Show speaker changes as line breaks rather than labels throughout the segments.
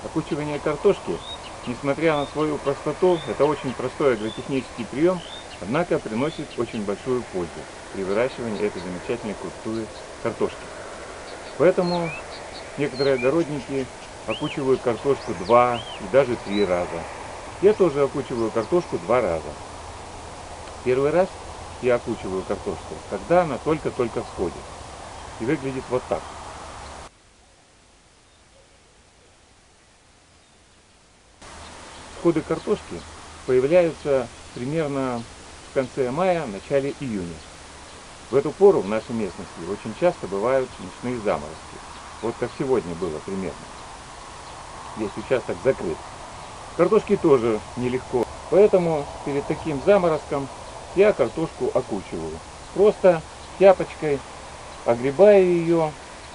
Окучивание картошки, несмотря на свою простоту, это очень простой агротехнический прием, однако приносит очень большую пользу при выращивании этой замечательной культуры картошки. Поэтому некоторые огородники окучивают картошку 2 и даже 3 раза. Я тоже окучиваю картошку 2 раза. Первый раз я окучиваю картошку, когда она только-только всходит. И выглядит вот так. Всходы картошки появляются примерно в конце мая, начале июня. В эту пору в нашей местности очень часто бывают ночные заморозки. Вот как сегодня было примерно. Весь участок закрыт. Картошке тоже нелегко. Поэтому перед таким заморозком я картошку окучиваю. Просто тряпочкой огребаю ее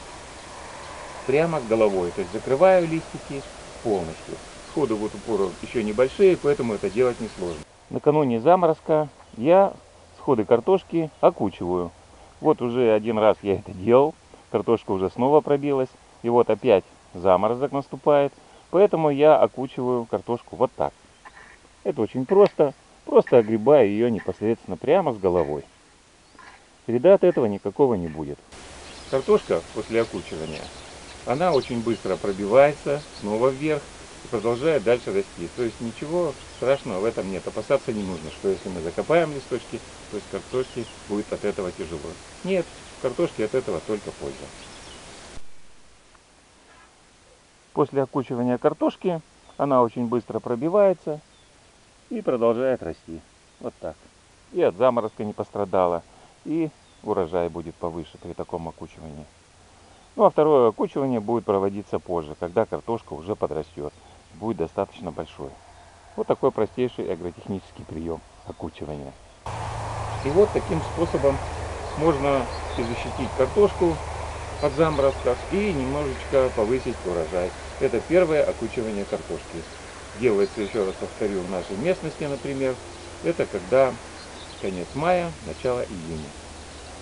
прямо головой. То есть закрываю листики полностью. Всходы в эту пору еще небольшие, поэтому это делать несложно. Накануне заморозка я всходы картошки окучиваю. Вот уже один раз я это делал. Картошка уже снова пробилась. И вот опять заморозок наступает. Поэтому я окучиваю картошку вот так. Это очень просто. Просто огребаю ее непосредственно прямо с головой. Вреда от этого никакого не будет. Картошка после окучивания, она очень быстро пробивается снова вверх и продолжает дальше расти. То есть ничего страшного в этом нет. Опасаться не нужно, что если мы закопаем листочки, то есть картошке будет от этого тяжело. Нет, картошке от этого только польза. После окучивания картошки она очень быстро пробивается и продолжает расти. Вот так. И от заморозка не пострадала, и урожай будет повыше при таком окучивании. Ну а второе окучивание будет проводиться позже, когда картошка уже подрастет, будет достаточно большой. Вот такой простейший агротехнический прием окучивания. И вот таким способом можно и защитить картошку от заморозков и немножечко повысить урожай. Это первое окучивание картошки. Делается, еще раз повторю, в нашей местности, например, это когда конец мая, начало июня.